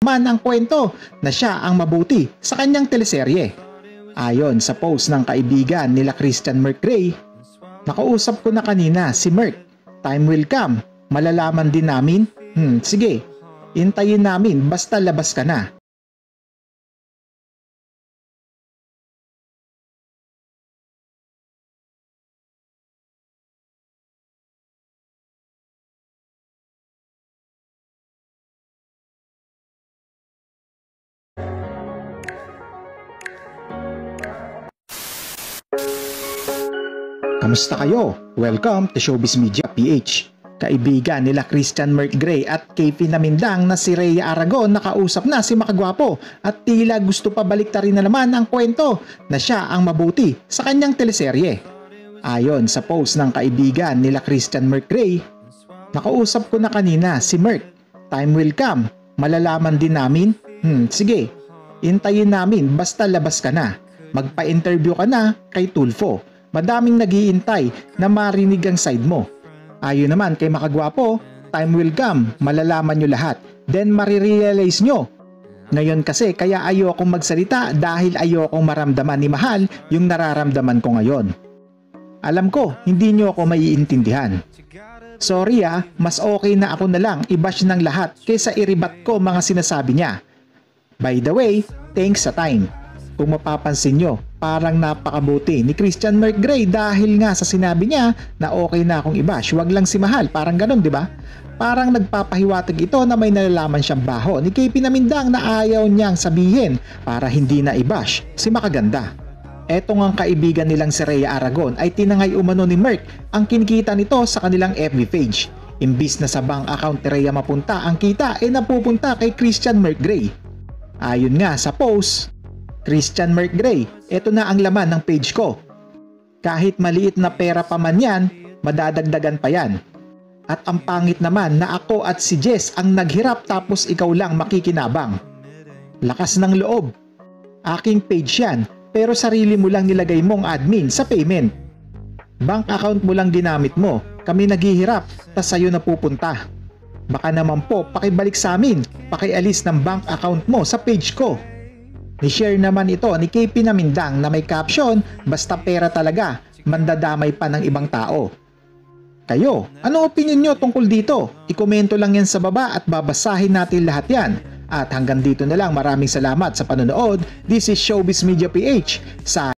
man ang kwento na siya ang mabuti sa kanyang teleserye. Ayon sa post ng kaibigan nila Christian McGray, nakausap ko na kanina si Merc. Time will come, malalaman din namin. Sige, hintayin namin basta labas ka na. Kamusta kayo? Welcome to Showbiz Media PH. Kaibigan nila Christian McGray at KP Namindang na si Rhea Aragon nakausap na si Makagwapo at tila gusto pa baliktarin na naman ang kwento na siya ang mabuti sa kanyang teleserye. Ayon sa post ng kaibigan nila Christian McGray, nakausap ko na kanina si Merc. Time will come, malalaman din namin. Sige, hintayin namin basta labas ka na. Magpa-interview ka na kay Tulfo. Madaming nag-iintay na marinig ang side mo. Ayon naman kay Makagwapo, time will come, malalaman nyo lahat, then marirealize nyo. Ngayon kasi kaya ayokong magsalita dahil ayokong maramdaman ni Mahal yung nararamdaman ko ngayon. Alam ko, hindi nyo ako maiintindihan. Sorry mas okay na ako na lang i-bash ng lahat kaysa iribat ko mga sinasabi niya. By the way, thanks sa time. Kung mapapansin nyo, parang napakabuti ni Christian McGray dahil nga sa sinabi niya na okay na akong i-bash, wag lang si Mahal, parang ganun, di ba? Parang nagpapahiwatig ito na may nalalaman siyang baho ni KP Namindang na ayaw niyang sabihin para hindi na i-bash si Makaganda. Eto ngang kaibigan nilang si Rhea Aragon ay tinangay umano ni Merc ang kinikita nito sa kanilang FB page. Imbis na sa bank account ni Rhea mapunta ang kita ay napupunta kay Christian McGray. Ayon nga sa post, Christian McGray, ito na ang laman ng page ko. Kahit maliit na pera pa man yan, madadagdagan pa yan. At ang pangit naman na ako at si Jess ang naghirap tapos ikaw lang makikinabang. Lakas ng loob. Aking page yan, pero sarili mo lang nilagay mong admin sa payment. Bank account mo lang ginamit mo, kami naghihirap, tas sa'yo napupunta. Baka naman po pakibalik sa amin, pakialis ng bank account mo sa page ko. Ni-share naman ito ni KP Namindang na may caption, basta pera talaga, mandadamay pa ng ibang tao. Kayo, ano opinion nyo tungkol dito? I-komento lang yan sa baba at babasahin natin lahat yan. At hanggang dito na lang, maraming salamat sa panonood. This is Showbiz Media PH.